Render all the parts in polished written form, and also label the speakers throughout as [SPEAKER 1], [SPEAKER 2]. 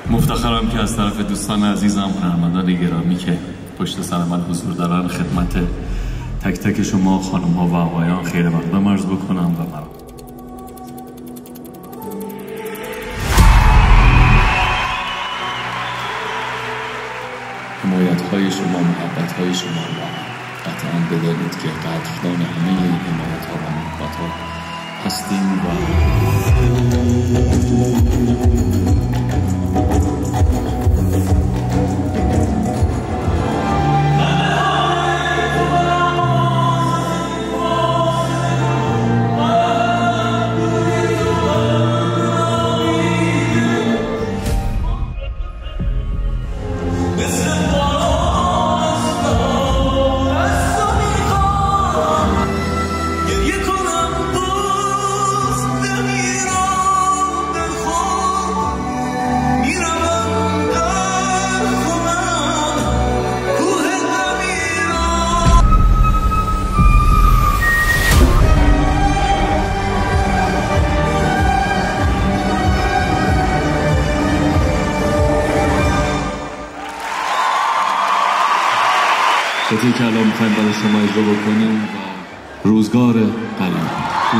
[SPEAKER 1] مفتخرم که از طرف دوستان عزیزم، هنرمندان گرامی که پشت سر من حضور دارن، خدمت تک تک شما خانم ها و آقایان خیر مقدم عرض بکنم و مرا حمایت های شما، محبت های شما و قطعا بدانید که قدردان همه این حمایت ها و محبت ها هستیم و قطعی که الان میخوایم برای شما اجرا بکنیم و روزگار قریب.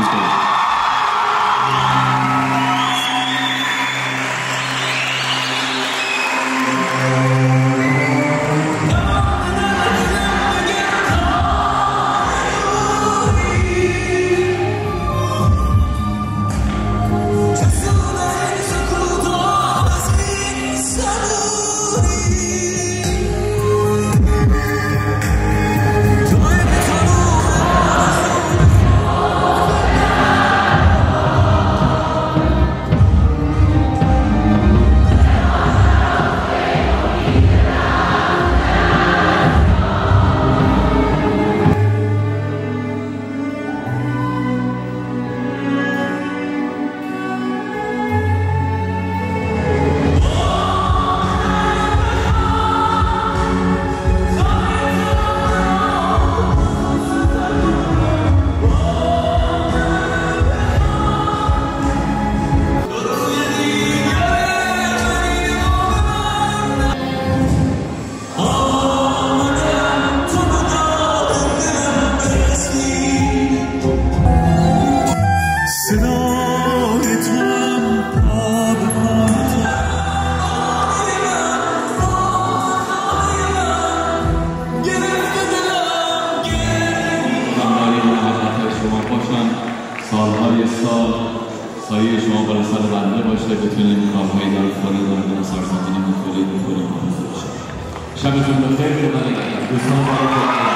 [SPEAKER 1] سالهای سال سایه شما بالا سر بنده باشه، بتونیم کارهایی در خانه سرزمینی مختلف بکنیم. شبتون بخیر. دوستان